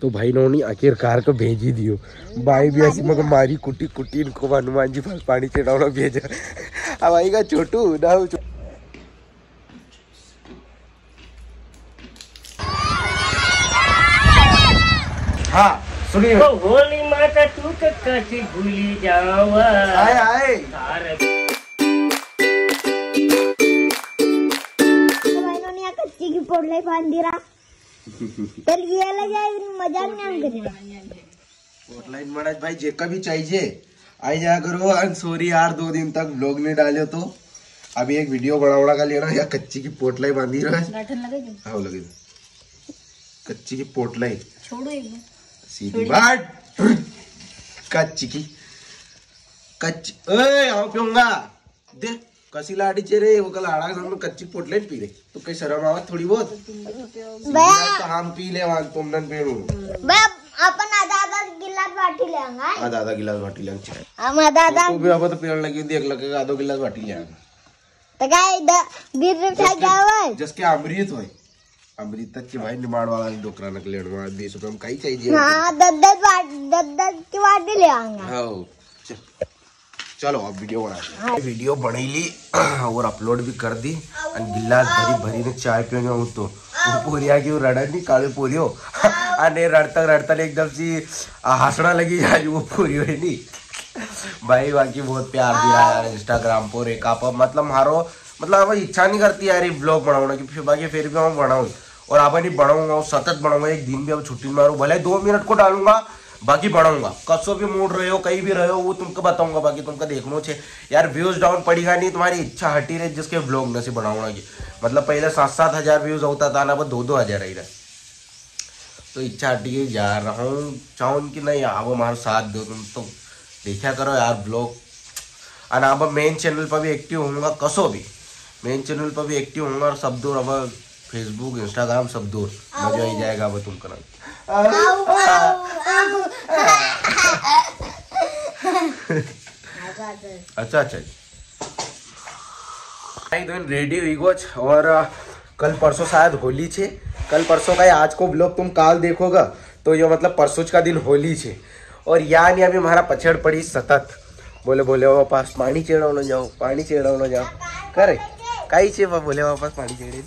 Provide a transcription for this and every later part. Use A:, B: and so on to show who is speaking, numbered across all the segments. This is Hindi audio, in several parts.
A: तो भाई ने आखिरकार को भेज ही दियो। भाई भी ऐसी मगर मारी कुटी कुटी इनको हनुमान जी पास पानी चढ़ाना भेजा। अब आएगा छोटू ना। हाँ सुनिए।
B: होली माता तू कटी भूली जावा।
A: आए आए
C: कच्ची की पोटलाई बांधी रहा ये लगा मजा नहीं
A: पोटलाई महाराज भाई जेका भी चाहिए आई जा करो। सॉरी यार 2 दिन तक ब्लॉग नहीं डाले तो अभी एक वीडियो बड़ा का लेना। या कच्ची की पोटलाई बांधी रहा है। हाँ लगे कच्ची की पोटलाई
C: छोड़ो
A: सीधी बात। कच्ची की कच्ची आओ पीऊंगा दे कसी लाड़ी चेरे वो कल आड़ा हम कच्ची पोटलाई पी रहे तो कई शर्म आवा थोड़ी बहुत। तो हम पी ले वान तुम नन पेड़ू
C: अपन आधा गिलास बाटी लेंगे।
A: आधा गिलास बाटी लेंगे चाय
C: हम आधा
A: तो भी अब तो पेड़ लगी देख लगे आधा गिलास बाटी लेंगे
C: तो काय 20 रुपया जावे
A: जसके अमृत होय अमृत तक के भाई निमाड़ वाला डोकरा नकले 20 रुपए में कई चाहिए।
C: हां 10 की बाटी ले आएंगे।
A: हां चलो अब वीडियो बना वीडियो बनी ली और अपलोड भी कर दी। गिलास भरी भरी ने चाय पीने हूँ तो पोरिया की रड़ा नहीं काले पोरियो अने रड़ता एकदम सी हंसना लगी यार वो पूरी हुई नहीं। भाई बाकी बहुत प्यार दिया यार इंस्टाग्राम पर एक आप मतलब मारो मतलब अब इच्छा नहीं करती यार ये ब्लॉग बनाना की बाकी फिर भी मैं बनाऊँ और अब नहीं बनाऊंगा सतत बनाऊंगा। एक दिन भी अब छुट्टी मारूँ भले 2 मिनट को डालूंगा बाकी बढ़ाऊंगा। कसो भी मूड रहे हो कहीं भी रहे हो वो तुमको बताऊंगा। बाकी तुमको देखना छे यार व्यूज डाउन पड़ेगा नहीं तुम्हारी इच्छा हटी रही जिसके ब्लॉग में से बनाऊंगा की मतलब पहले 7-7 हजार व्यूज होता था ना अब 2-2 हजार रही रहा तो इच्छा हटी गई जा रहा हूँ चाहूँ कि नहीं अब हमारा साथ दो तुम तो देखा करो यार ब्लॉग। और अब मेन चैनल पर भी एक्टिव होऊंगा कसो भी मेन चैनल पर भी एक्टिव होऊंगा और सब दूर अब फेसबुक इंस्टाग्राम सब दूर मजा ही जाएगा अब तुम करना। अच्छा रेडी हुई गोच और कल परसों शायद होली छे। कल परसों का आज को ब्लॉग तुम काल देखोगा तो ये मतलब परसों का दिन होली छे और यानी अभी हमारा पछड़ पड़ी सतत बोले वापस पानी चढ़ाना जाओ करे कई छे बोले वापस पानी चढ़े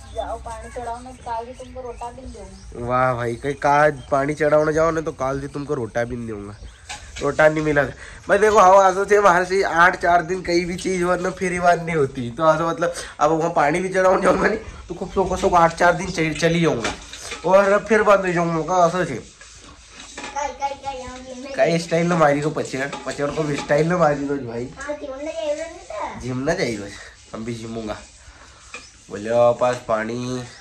A: वाह भाई कहीं काज पानी चढ़ाने जाओ ना तो काल जी तुमको रोटा भी नहीं दूंगा। रोटा नहीं मिला भाई देखो हवा आसो से बाहर से 8-4 दिन कहीं भी चीज वरना फिर बात नहीं होती तो आसो मतलब अब वहाँ पानी भी चढ़ाने जाऊंगा नहीं तो खूब सो 8-4 दिन चली जाऊंगा और फिर बंद हो जाऊंगा। आसो से कई स्टाइल में मारी को पचड़ को भी स्टाइल में मारी दो भाई जिमना चाहिए हम भी जिमूंगा। बोले पास पानी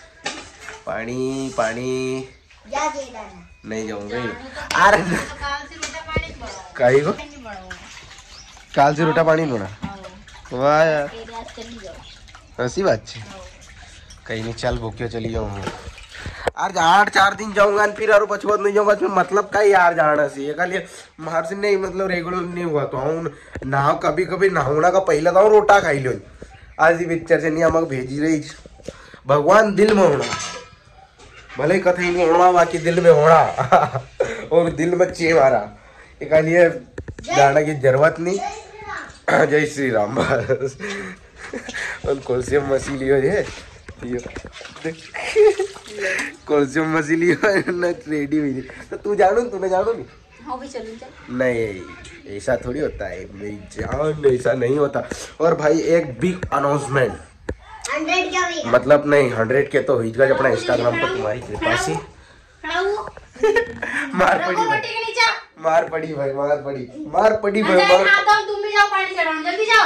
A: नहीं जाऊंगा अरे कहीं को काल से रोटा पानी लोना वाह यार ऐसी बात है कहीं नहीं चल भूखे चली जाऊंगा आज 8-4 दिन जाऊंगा फिर और पछुआ नहीं जाऊंगा मतलब का यार जाना से मार से नहीं मतलब रेगुलर नहीं हुआ तो हूँ नहा कभी नहाना का पहले तो रोटा खाई लो आज ही पिक्चर से नहीं हमको भेजी रही भगवान दिल में होना भले कथा नहीं होना बाकी दिल में होना और दिल में चे मारा एक लिए जाना की जरूरत नहीं। जय श्री राम बस कैल्शियम मछली है कैल्शियम मछली रेडी हुई तो तू जानो नहीं ऐसा थोड़ी होता है मेरी जान ऐसा नहीं होता। और भाई एक बिग अनाउंसमेंट
C: 100
A: मतलब नहीं 100 के तो हुई अपना इंस्टाग्राम पर तुम्हारी कृपा से मार पड़ी भाई
C: तुम भी जाओ पानी चढ़ाओ जल्दी जाओ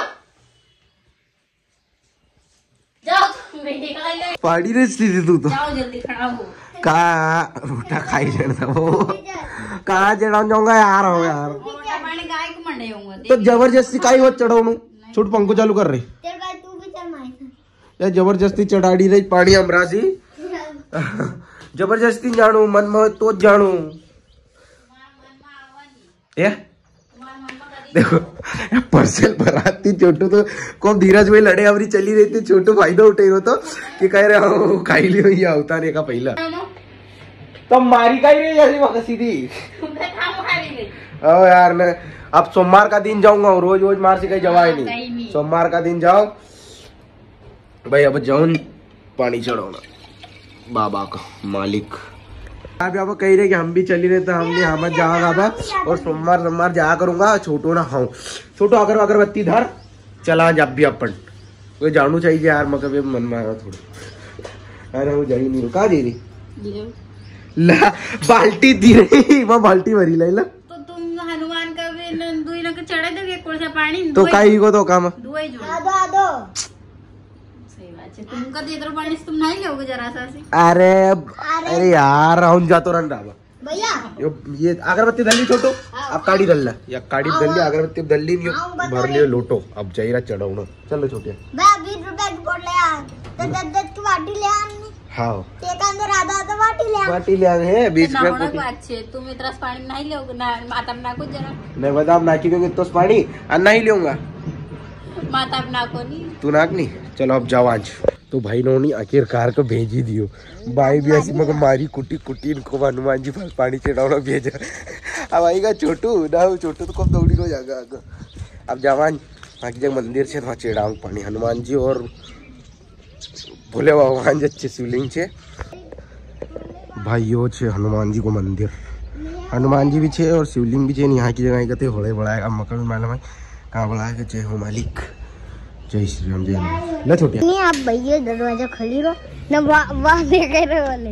A: पाड़ी रे स्थिति तू तो
C: जाओ जल्दी खड़ा हो
A: का रोटा खाई जाना वो कहाँ चढ़ाऊं जाऊंगा यार हो यार
C: पानी गाय को मंडे होऊंगा
A: तो जबरदस्ती काई वो चढ़ाऊं छुट पंखो चालू कर रही
C: चल भाई तू भी चल माई
A: या जबरदस्ती चढ़ाड़ी रही पानी अमरासी जबरदस्ती जानू मन में तो जानू ये देखो पर्सल भराती छोटू तो को धीरज भाई लड़े अवरी चली रही थी छोटू फायदा उठे हो तो कि कह रहे हो खाई लियो ये अवतार का पहला तो मारी का ही नहीं जैसी वक्त सीधी। ओ यार मैं अब सोमवार का दिन जाऊंगा, रोज रोज मार से कहीं जवाई नहीं। सोमवार का दिन जाओ भाई, अब जाऊन पानी चढ़ाना बाबा का मालिक। आप यहाँ कह रहे कि हम भी चली रहे, तो हम भी यहाँ जाओगा बाबा, और सोमवार जाया करूंगा। छोटो ना खाऊं, छोटो अगर अगरबत्ती धर चला जब भी अपन कोई जानू चाहिए यार, मगर मन में आया थोड़ा। अरे वो जा ही नहीं रुका दे रही ला बाल्टी दी रही, वो बाल्टी भरी ला।
D: तो तुम हनुमान का भी दुई ना चढ़े दोगे कोळसा पानी
A: तो काई को तो काम
D: दुई जो
C: आदो
D: सही बात है। तुमका दे दो पानी से तुम नहीं लोगे जरा सा से।
A: अरे यार राहुल जा तो रन रहा
C: भैया
A: ये अगरबत्ती दल्ली छोटो, अब काड़ी दल्ला या काड़ी दल्ली अगरबत्ती दल्ली भर लियो लोटो। अब जाइरा चढ़ाऊना चलो छोटे
C: मैं 20 रुपए की बोल ले आ, तो 10 की वाटी ले आनी।
A: हाँ
C: ते अंदर आधा तो वाटी ले आ
A: है 20
D: रुपए अच्छे। तुम इतना पानी नहीं लोगे ना, माता बना को जरा
A: नहीं बता नाकी क्योंकि तो पानी नहीं लूंगा,
D: माता बना को नहीं
A: तू नाक नहीं। चलो अब जाओ आज तो भाई नोनी आखिरकार को भेज ही दियो। भाई भी ऐसी मगर मारी कुटी कुटी इनको हनुमान जी पर पानी चढ़ाना भेजा। अब आएगा छोटू ना, छोटू तो कब दौड़ी हो जाएगा। अब जवान बाकी जगह मंदिर से वहाँ चढ़ाऊ पानी हनुमान जी और भोले भगवान जी अच्छे शिवलिंग छे भाई। यो छे हनुमान जी को मंदिर, हनुमान जी भी छे और शिवलिंग भी छे। यहाँ की जगह कहते होले बढ़ाएगा मकर भी मालूम है कहाँ बढ़ाएगा। जय हो मालिक, जय श्री राम, जय न छोटे
C: नहीं। आप भैया दरवाजा खोली रो ना, वाह देख रहे वाले।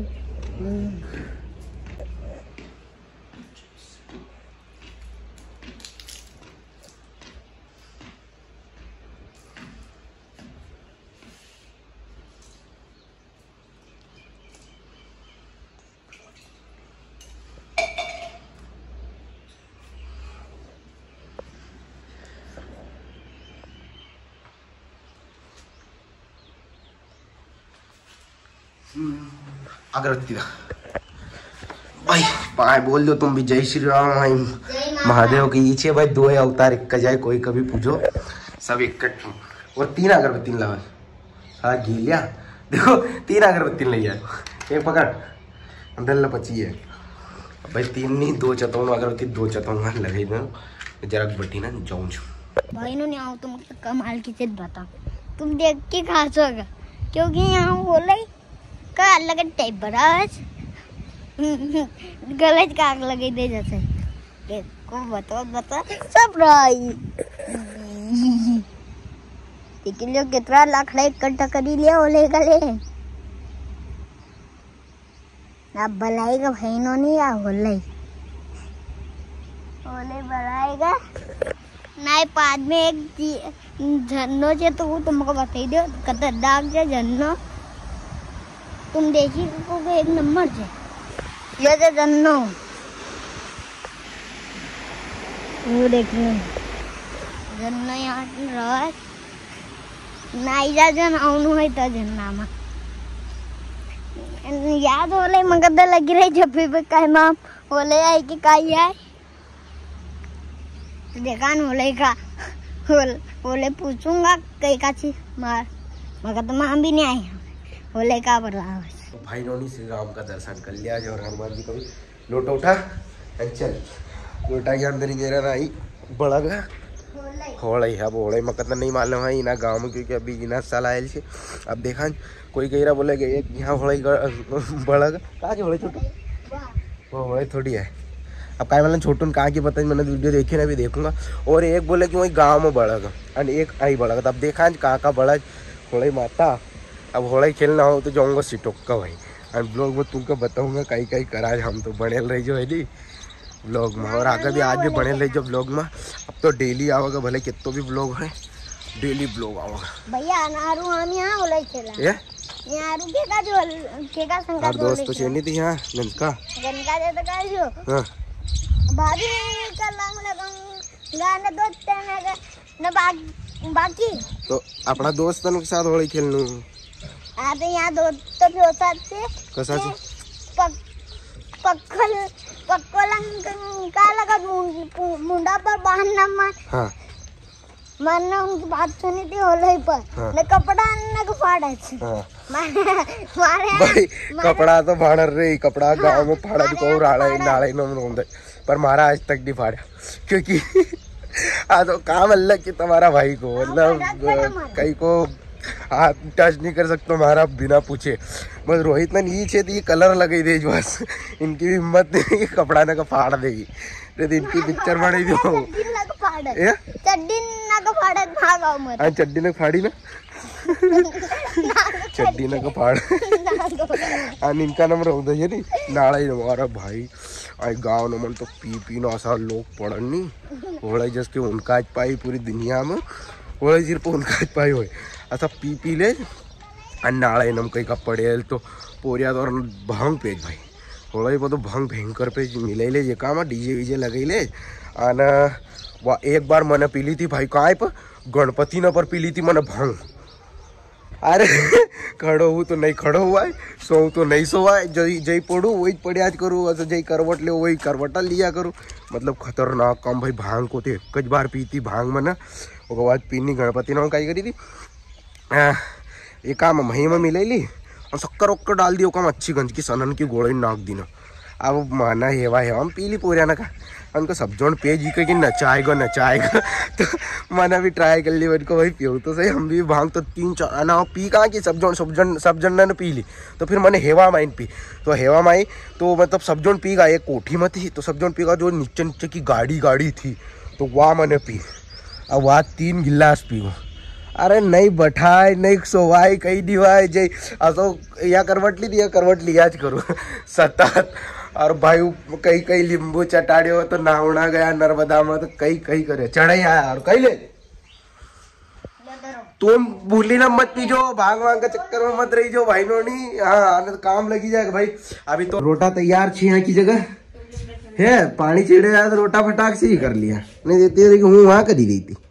A: अगरबत्ती भाई पाए बोल दो तुम भी जय श्री राम। भाई महादेव की इच्छे भाई, दो अवतार एक का जाए कोई कभी पूछो सब इकट्ठ। और 3 अगरबत्ती लगा सारा गीलिया देखो, 3 अगरबत्ती ले जाए एक पकड़ अंदर पची है भाई। 3 नहीं 2 चतौन अगरबत्ती 2 चतौन लगे जरा बटी ना जाऊँ
C: भाई नो नहीं आओ तुम कमाल की चीज बताओ, तुम देख के खास होगा क्योंकि यहाँ बोले का अलग टाइप बराज गलत का आग लगे दे जैसे देखो बता सब रही। लेकिन जो कितना लाख इकट्ठा करी लिया ओले गले अब बनाएगा भाई नो नहीं आ ओले बनाएगा नहीं। बाद में एक झन्नो से तो वो तुमको बता दो खतरनाक से झन्नो तुम देखी को एक नंबर से ये जो जन्नो वो देखने जन्नो यहाँ रह नहीं जा जन आउनु है तो जन्ना में याद होले मगर तो लगी रही जब भी काय माम होले आई कि काय है देखा न होले का होले पूछूंगा कई का चीज मार मगर तो माम भी नहीं आई होले का बदलाव।
A: तो भाई नोनी श्री राम का दर्शन कर लिया और हनुमान जी को भी लोटा उठा चल लोटा के अंदर ही मेरा राई बड़ा गया होड़े है। अब होड़े मकत नहीं मालूम है इना गाँव में क्योंकि अभी इना साल आयल से। अब देखा कोई कह रहा बोले गए यहाँ होड़े बड़ा कहाँ होड़े छोटू वो होड़े थोड़ी है। अब कहीं मतलब छोटू कहाँ की पता मैंने वीडियो देखी ना भी देखूंगा। और एक बोले कि वही गाँव में बढ़ेगा और एक आई बढ़ेगा। तब देखा कहाँ का बड़ा होड़े माता। अब होड़े खेलना हो तो जाऊँगा सिटोक्का भाई और ब्लॉग में तुमको बताऊँगा कहीं कहीं करा हम तो बनेल रही जो है जी ब्लॉग में। और आगे भी आज भी बनेल रही जो ब्लॉग में। अब तो डेली आवेगा भले कितो भी ब्लॉग है डेली ब्लॉग आवेगा
C: भैया नारू हम यहाँ होले खेला
A: ये
C: नारू के का संगा
A: दोस्त तो चेनी थी यहाँ गनका
C: दे तो का जो
A: हां
C: भाभी कल लगा गाने दोस्त ने बाकी
A: तो अपना दोस्तन के साथ होली खेलनू
C: आता यहाँ दोस्त भी होता थे
A: कसा से
C: पक्कल का लगा मुंडा पर बांधना मत
A: हाँ
C: मैंने उनकी बात सुनी थी होली पर न कपड़ा न फाड़ा
A: भाई कपड़ा तो फाड़ रही कपड़ा गाँव में फाड़ा को नाले में पर मारा आज तक नहीं फाड़ा क्योंकि तो काम अल्लाह की तुम्हारा भाई को मतलब कहीं को हाथ टच नहीं कर सकते हमारा बिना पूछे बस रोहित ने नीचे थी कलर लगी दे बस इनकी भी हिम्मत नहीं कि कपड़ा ना का फाड़ देगी नहीं इनकी पिक्चर बनी थी चड्डी ने फाड़ी ना चड्डी ने का फाड़ आणि इनका नंबर होता है नहीं नाला ही हमारा भाई आई गाँव न मन तो पी ना असा लोग पड़न नहीं होड़ा जस के उनका पाई पूरी दुनिया में होड़ा सिर्फ उनका पाई हो असा पी ले आणि नाळा नम काही का पडेल तो पोरियात और भांग पेज भाई होड़ा ही तो भांग भयंकर पेज मिले जे काम डीजे वीजे लगैले आणि वा एक बार मैंने पीली थी भाई काय पर गणपति न पर पीली थी मैंने भांग अरे खड़ो हूँ तो नहीं खड़ो हुआ है सो तो नहीं सोवा है जय पड़ू वही पड़ियाज करूँ ऐसा जय करवट ले वही करवटा लिया करूँ मतलब खतरनाक काम भाई भांग को थे कुछ बार पीती भांग में ना उसके बाद पीनी गणपति ने कही करी थी ये काम मही में मिलेली और शक्कर वक्कर डाल दी वो काम अच्छी गंज की सनन की गोड़ी नाक दी ना अब माना हेवा हम पी ली पूरा ना का उनको सब जोन पेज ही कि नचाएगा तो मैंने भी ट्राई कर ली उनको भाई पीऊ तो सही हम भी भांग तो 3-4 ना पी कहाँ की सब जन ने पी ली तो फिर मैंने हेवा माइन पी तो हेवा माई तो मतलब सब जोन पी गया एक कोठी में थी तो सब जोन पी गया जो नीचे की गाड़ी थी तो वहाँ मैंने पी अब वहाँ 3 गिलास पी अरे नहीं बैठाए नहीं सोवाई कहीं दिवाए जय असो या करवट ली या करवट लियाज करूँ सतत और भाई कई लींबू चटाड़े हो तो नावना गया नर्मदा में तो कई करे चढ़े आया और कई ले तुम भूली ना मत पीजो भांग वांग का चक्कर में मत रही जो भाई नोनी हाँ तो काम लगी जाएगा भाई अभी तो रोटा तैयार छी यहाँ की जगह है पानी चिड़े आया तो रोटा फटाक से ही कर लिया नहीं देती है हूँ वहाँ करी गई थी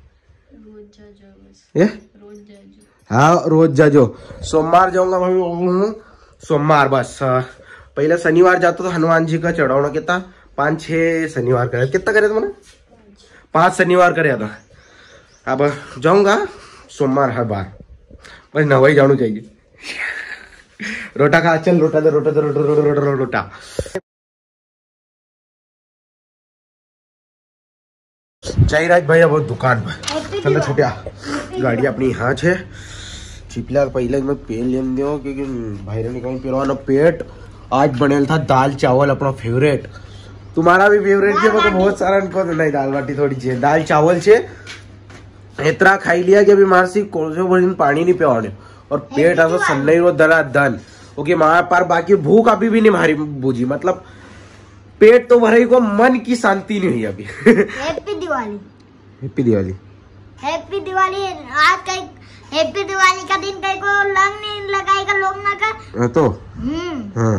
A: हाँ रोज जाजो सोमवार जाऊंगा भाई सोमवार बस पहले शनिवार जाता तो हनुमान जी का चढ़ाना कितना 5-6 शनिवार करे कितना करे था मैंने 5 शनिवार करे था अब जाऊंगा सोमवार हर बार बस नवाई जाना चाहिए रोटा खा चल रोटा चाहिए राज भाई अब दुकान पर चलो छोटिया गाड़ी अपनी यहाँ है चिपला पहले मैं पेन लेन दो क्योंकि भाई ने कहूँ पिरवाना पेट आज बनेल था दाल चावल अपना फेवरेट तुम्हारा भी फेवरेट है तो बहुत सारा इनको तो नहीं दाल बाटी थोड़ी चाहिए दाल चावल से इतना खाई लिया कि अभी मारसी दिन पानी नहीं पिवाने और पेट ऐसा सन्नई रो दना दन ओके मार पार बाकी भूख अभी भी नहीं मारी बूझी मतलब पेट तो भरे को मन की शांति नहीं हुई अभी
C: happy Diwali
A: happy Diwali
C: happy Diwali आज कहीं हैप्पी दिवाली का दिन कहीं को लंग नहीं लगाएगा लोग ना का
A: तो
C: हाँ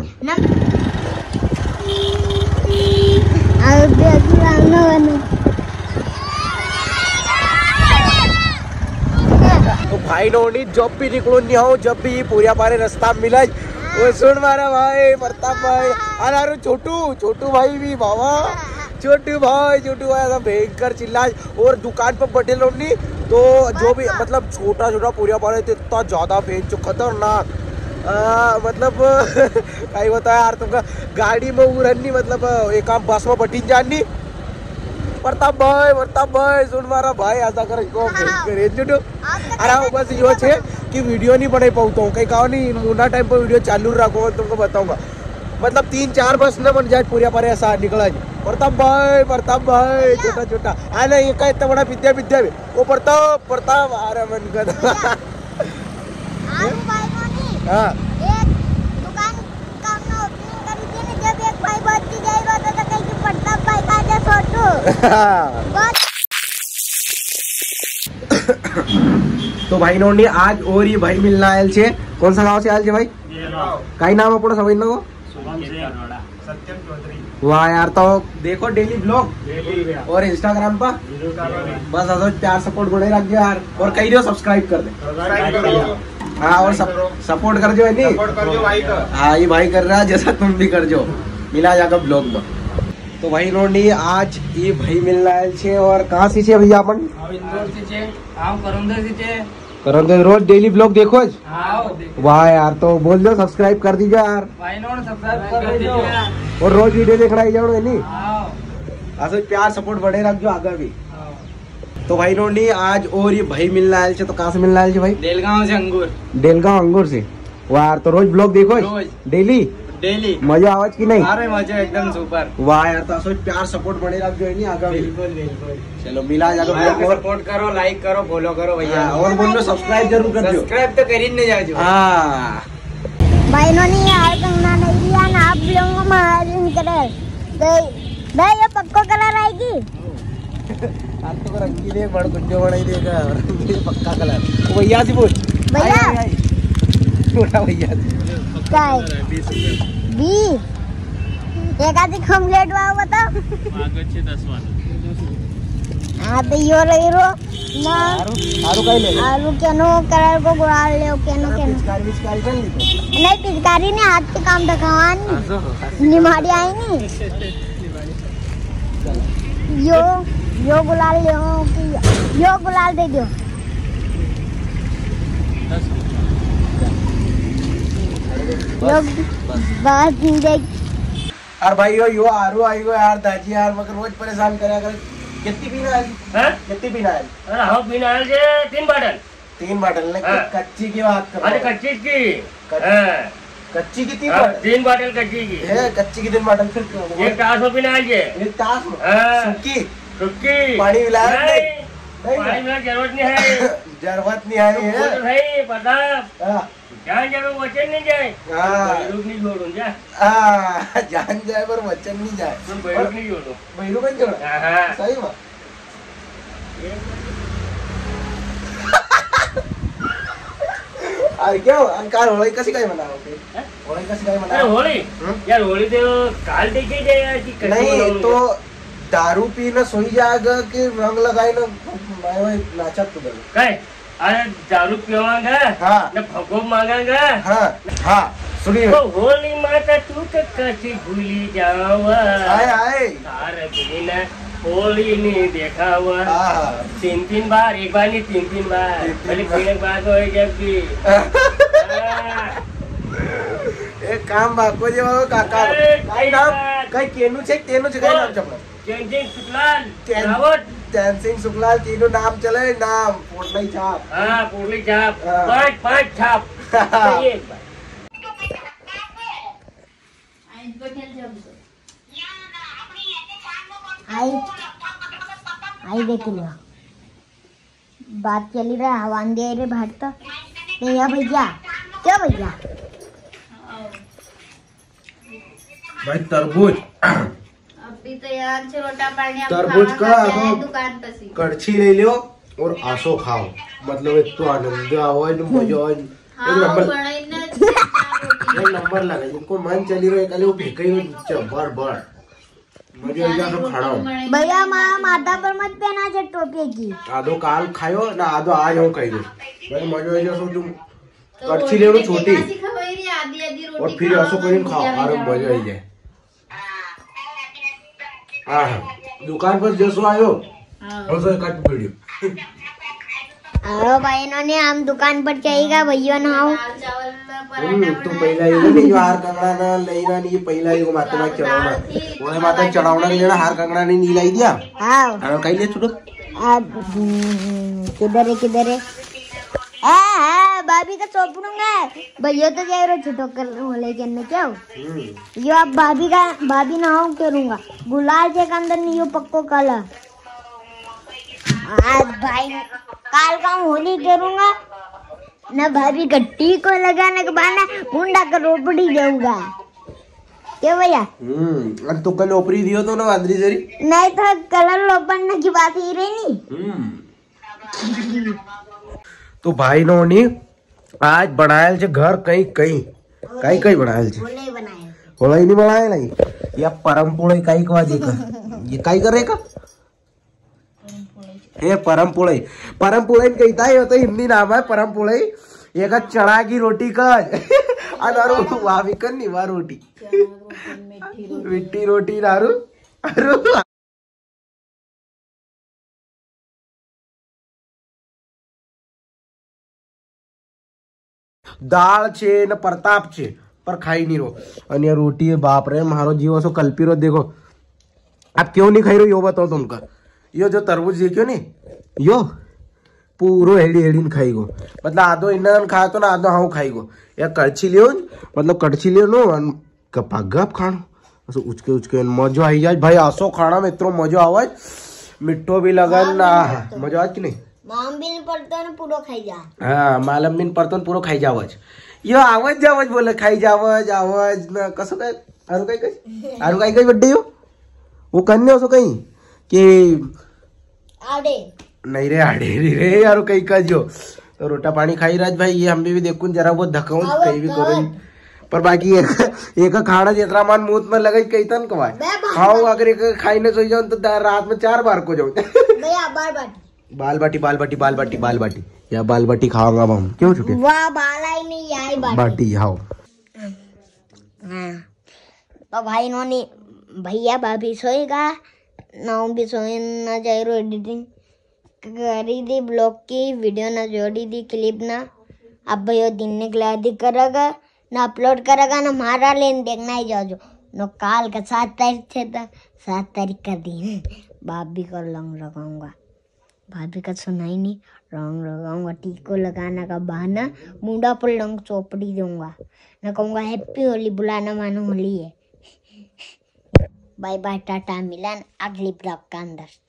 A: तो भाई नोनी जब भी निकलो नहीं हो जब भी पूरा पारे रास्ता मिला वो सुन मारा भाई प्रताप भाई अरे छोटू भाई भी बाबा छोटू भाई ऐसा भयंकर चिल्ला और दुकान पर बैठे लोग नहीं तो जो भी मतलब छोटा पूरा पारे तो इतना ज्यादा फेंक जो खतरनाक मतलब कहीं होता है यार तुमका गाड़ी में उड़नी मतलब एक काम बस में बटी जानी प्रताप भाई सुन मारा भाई ऐसा कर छोटू अरे बस यो छे कि वीडियो नहीं बना पाता हूँ कहीं कहा नहीं मुन्ना टाइम पर वीडियो चालू रखो तुमको बताऊंगा मतलब 3-4 बस न बन जाए पूरा पर ऐसा निकला जाए प्रताप भाई छोटा आना ये का इतना बड़ा विद्या वो प्रताप अरे मन का हाँ
C: दुकान काम ना ओपनिंग करी थी ना जब एक भाई बात की जाएगा तो कहीं प्रताप भाई का जा
A: तो भाई नोनी आज और ये भाई मिलना आयल छे कौन सा गांव से आयल छे भाई काई नाम अपना समझ लो वाह यार तो देखो डेली ब्लॉग और इंस्टाग्राम पर बस ऐसा प्यार सपोर्ट बने रख दो यार और कहीं दो सब्सक्राइब कर दे हाँ और सपोर्ट कर जो भाई का हाँ ये भाई कर रहा है जैसा तुम भी कर जो मिला जाकर ब्लॉग में तो भाई नोनी आज ये भाई मिलना आयल छे और कहाँ से छे भैया अपन
B: इंदौर से छे हम करंदर से छे
A: करंदर रोज डेली ब्लॉग देखो ज?
B: आओ
A: वाह यार तो बोल दो सब्सक्राइब कर दीजिए यार
B: भाई नोन सब्सक्राइब कर दीजिए
A: और रोज वीडियो देखना ही जाओ नहीं
B: आओ
A: ऐसे प्यार सपोर्ट बढ़े रखो आगे भी। तो भाई नोनी आज और ये भाई मिलना आयल छे तो कहाँ से मिलना आयल छे भाई
B: डेलगांव से अंगूर
A: डेलगांव अंगूर से। वाह यार तो रोज ब्लॉग देखो
B: रोज।
A: डेली
B: डेली
A: मजा आवाज की नहीं
B: अरे मजा एकदम सुपर
A: वाह यार तो ऐसे प्यार सपोर्ट बढ़े रखो नहीं आगे भी।
B: बिल्कुल
A: चलो मिला जाकर
B: और सपोर्ट करो लाइक करो फॉलो करो भैया
A: और बोल लो सब्सक्राइब जरूर कर दो।
B: सब्सक्राइब तो कर ही नहीं जाओ
A: हाँ
C: भाइयों ने यार कंगना नहीं दिया ना आप लोगों को मारिन करे तो ये पक्को कलर आएगी
A: आज तो रंगीले बड़ गुंजो बड़ा ही देगा रंगीले पक्का कलर वो भैया से बोल
C: भैया
A: छोटा भैया से
C: क्या है 20 एक आधी कम्प्लीट हुआ बताओ हाँ तो यो रही रो ना
A: आरू काई ले
C: आलू केनो कलर को गुड़ाल ले केनो केनो
A: पिचकारी कर ली तो
C: नहीं पिचकारी ने हाथ के काम दिखावानी निमाड़ी आई नहीं यो गुलाल ले यो गुलाल दे दो यो बस देख
A: और भाई यो आरू आई हो यार दाजी यार मगर रोज परेशान करे अगर कितनी पीना है
B: हैं
A: कितनी पीना है
B: अरे हम बिना से 3 बॉटल
A: 3 बोतल ने
B: हाँ।
A: कच्ची की बात कर
B: अरे कच्ची की
A: कच्ची की 3
B: हाँ,
A: बोतल
B: 3 बॉटल कच्ची की
A: है कच्ची की 3 बोतल फिर
B: एक टासो बिना ये
A: एक तास
B: हाँ।
A: सुक्की
B: सुक्की
A: पानी मिलाया
B: नहीं,
A: नहीं
B: पानी में जरूरत नहीं है
A: जरूरत नहीं आई
B: तो
A: है
B: भाई पता
A: हाँ,
B: जहाँ जाए वचन नहीं जाए
A: हाँ।
B: बैरूक नहीं जोड़ू जा
A: जान जाए पर वचन नहीं जाए
B: तुम बैरूक नहीं जोड़ो
A: बहिरू बन जोड़ा
B: हाँ, हाँ।
A: सही बात अरे क्या अंकार होळी कशी काय म्हणावं ते होळी कशी काय
B: अरे
A: म्हणावं
B: होळी यार होळी तो काल देखी जाए यार कि कच्ची
A: नहीं
B: बनाऊंगी।
A: तो दारू पीना सोई जाएगा कि रंग लगाए ना मैं नाचत तुझे
B: काय अरे दारू पिवांगा
A: हाँ।
B: न भगो मांगांगा
A: हाँ हाँ सुनिए
B: तो होली माता तू कच्ची भूली जावा
A: आए आए
B: तार बिना होली नहीं देखा हुआ
A: हाँ
B: 3 बार एक बार नहीं 3 बार
A: तीन
B: पहले
A: बार।
B: 3 बार तो जब की
A: एक काम बाको जे बाबा काका
B: अरे,
A: काय नाम काय केनू छे काय नाम चपला
B: चेंजिंग सुकलाल
A: केन-
B: रावत
A: टेंसिंग शुक्लाल तीनों नाम चले नाम फोटो छाप
B: हाँ पुरली छाप
A: हाँ।
B: 5 छाप चाहिए एक बार
C: आई देख लियो बात चली रहा हवान दे रे भाटता नहीं है भैया क्या भैया
A: भाई तरबूज
D: अभी तो यार छोटा पानी हम
A: तरबूज
D: खाना
A: का
D: खाते हैं
A: अब
D: दुकान पर से
A: कड़छी ले लियो और आसो खाओ मतलब एक तो आनंद आवाज मजा एक
D: हाँ
A: नंबर
D: बड़ा इतना चार
A: एक नंबर लगा जिनको मन चली रही कल वो फेंके ही चबर बर मजे आजा तो खाना
D: रोटी
C: भैया हमारा माथा पर मत पहना जे टोपी की
A: आधो काल खायो ना आधो आज हो कही दो भाई मजे आजा सो तुम
D: तो
A: कड़छी ले लो
D: रोटी
A: छोटी
D: कैसी खवाई रही आधी आधी रोटी
A: और फिर आसो करीन खाओ अरे मजा आई जाए हाँ दुकान पर जैसो आयो और कट वीडियो
C: अरे भाई इन्होंने हम दुकान पर चाहिएगा भैया ना आओ
D: दाल चावल पराठा
A: तू पहिला येऊ नाही हार कंगणा ना लईना नी पहिला येऊ माता चढवणा ओळे माता चढवणा लेना हार कंगणा नी नीलाई दिया
C: आओ
A: आणि काही ले छुटो
C: अब किधर है ए भाभी का चोपड़ूंगा भैया तो जाए रो छुटो कर बोले के न क्या हो यो अब भाभी ना हो करूंगा गुलाल के अंदर नहीं यो पक्को कला आज भाई काल का होली करूंगा न भाभी गट्टी को लगाने के बहाना मुंडा का रोपड़ी देऊंगा क्या भैया
A: आणि तो कल ओपरी दियो तो ना वादरी जरी
C: नहीं तो कलर लोपड़ने की बात ही रही नहीं
A: तो भाई नोनी आज बनायल छे घर कहीं कहीं कहीं कहीं बनायल छे
C: बोले बनाए
A: होला ही नहीं बनायल नहीं या परमपुळे काही कवा देखा ये काय करे का हे परमपुळे कहता है होता हिंदी नाम है परमपुळे ये का चढ़ा की रोटी का अनारू वाह भी कर नहीं वाह रोटी मिट्टी रोटी नारू अरे दाल छे न प्रताप छे पर खाई नहीं रो અને रोटी है बाप रे मारो जीव सो कल्पी रो देखो आप क्यों नहीं खाई रो यो बताओ तुमका यो जो तरबूज देखियो ने यो पूरो हेडी हेडी ने खाई गो मतलब आधो इन्हन खाए तो ना आधो हाउ खाई गो या कड़छी लियो मतलब कड़छी लियो नो गप खाणो असो उचके उचके मजो आई जाए भाई आसो खाना में इतनो मजो आवाज मिठो भी लगन मजो आज कि नहीं
C: मालम પડતો ને પૂરો ખાઈ જા
A: હા માલમ બિન પડતો ને પૂરો ખાઈ જાવજ યો આવજ જાવજ બોલે ખાઈ જાવજ આવજ ને કસો કઈ આરું કઈ બડ્ડે યો वो करने हो सो कहीं कि
C: આવડે
A: नहीं रे आड़े रे यार कहीं का जो तो रोटा पानी खाई राज भाई ये हम भी देखूं जरा बहुत धक्का कहीं भी करो पर बाकी एक खाना जितना मान मुंह में लगे कहीं तन कवाए खाओ अगर एक खाई ने सोई जाऊं तो रात में 4 बार को जाऊं
C: भैया बाल
A: बाटी या बाल बाटी खाऊंगा हम क्यों छुटे
C: वाह बाल आई नहीं आई
A: बाटी खाओ
C: तो भाई इन्होंने भैया भाभी सोएगा ना भी सोए ना जाए रो एडिटिंग करी दी ब्लॉग की वीडियो ना जोड़ी दी क्लिप ना अब भैया दिन ने दी करेगा ना अपलोड करेगा ना मारा लेन देखना ही जाओ जो नो काल का 7 तारीख थे तो 7 तारीख का दिन भाभी को रंग लगाऊंगा भाभी का सुनाई नहीं रंग लगाऊंगा टीको लगाना का बहाना मुंडा पर रंग चौपड़ी दूंगा ना कहूँगा हैप्पी होली बुलाना मानो होली है बाय बाय टाटा मिलन अगली ब्लॉग का अंदर।